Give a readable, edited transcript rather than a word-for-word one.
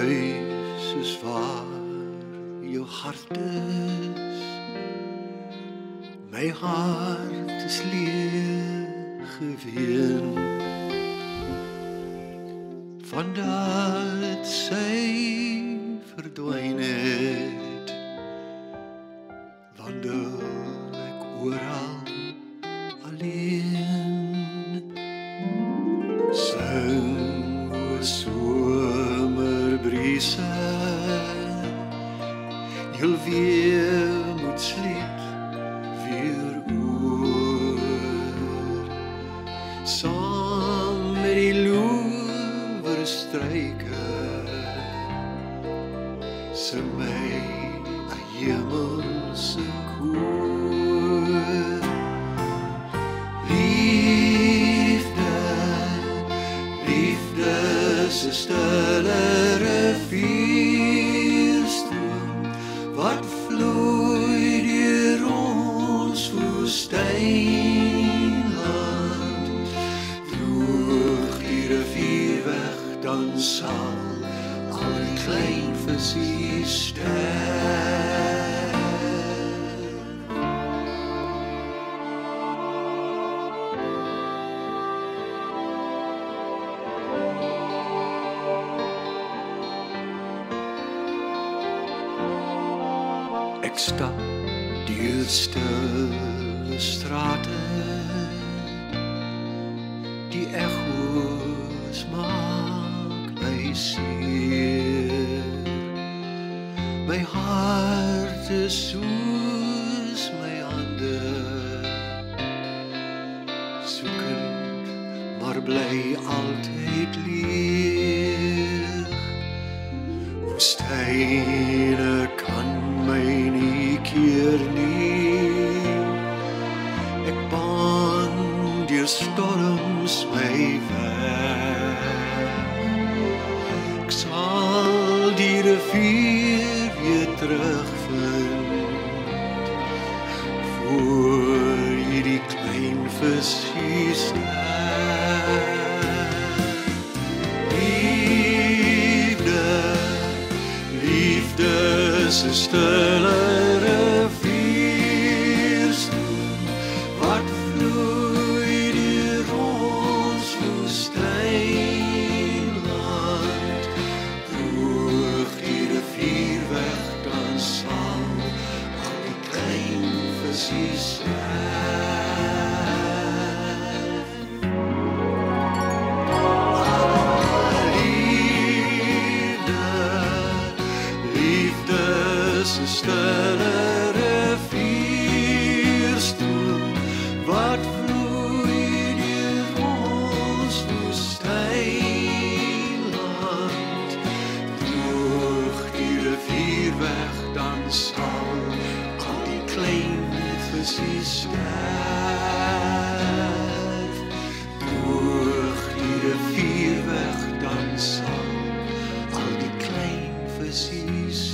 huis is waar jou hart is. My hart is leeg geween, vandat sy verdwyn het, wandel ek oral alleen. Sing o somerbrise, jul weemoedslied weer oor, saam met die loewerstruike, sing my 'n hemelse koor. Liefde is 'n stille rivierstroom wat vloei deur ons woestynland. Droog die rivier weg, dan sal al die klein visie sterf. Ek stap deur stille strate, die echo's maak my seer. My hart is soos my hande, soekend maar bly altyd leeg. Woestyne kan my nie keer nie, ek baan deur storms my weg. Ek sal die rivier weer terugvind, voor hierdie klein visie sterf. Liefde is 'n stille rivierstroom wat vloei deur ons woestynland. Droog die rivier weg, dan sal al die klein visie sterf. Dis 'n stille rivierstroom wat vloei deur ons woestynland. Droog die rivier weg, dan sal al die klein visie sterf. Droog die rivier weg, dan sal al die klein visie sterf.